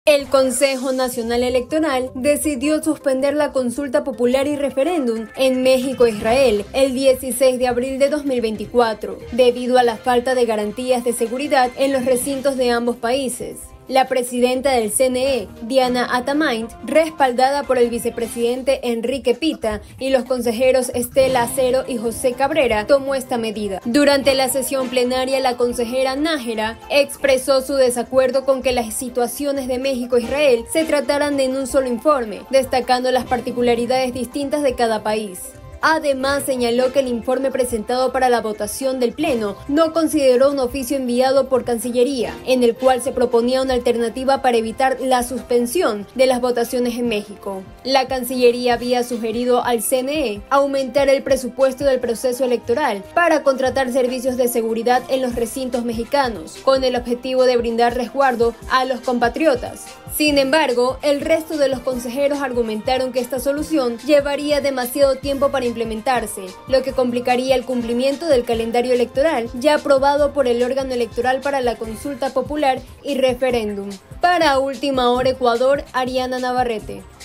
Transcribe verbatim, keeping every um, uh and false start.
El Consejo Nacional Electoral decidió suspender la consulta popular y referéndum en México e Israel el dieciséis de abril de dos mil veinticuatro, debido a la falta de garantías de seguridad en los recintos de ambos países. La presidenta del C N E, Diana Atamaint, respaldada por el vicepresidente Enrique Pita y los consejeros Estela Acero y José Cabrera, tomó esta medida. Durante la sesión plenaria, la consejera Nájera expresó su desacuerdo con que las situaciones de México e Israel se trataran en un solo informe, destacando las particularidades distintas de cada país. Además, señaló que el informe presentado para la votación del Pleno no consideró un oficio enviado por Cancillería, en el cual se proponía una alternativa para evitar la suspensión de las votaciones en México. La Cancillería había sugerido al C N E aumentar el presupuesto del proceso electoral para contratar servicios de seguridad en los recintos mexicanos, con el objetivo de brindar resguardo a los compatriotas. Sin embargo, el resto de los consejeros argumentaron que esta solución llevaría demasiado tiempo para implementarse, lo que complicaría el cumplimiento del calendario electoral ya aprobado por el órgano electoral para la consulta popular y referéndum. Para Última Hora Ecuador, Ariana Navarrete.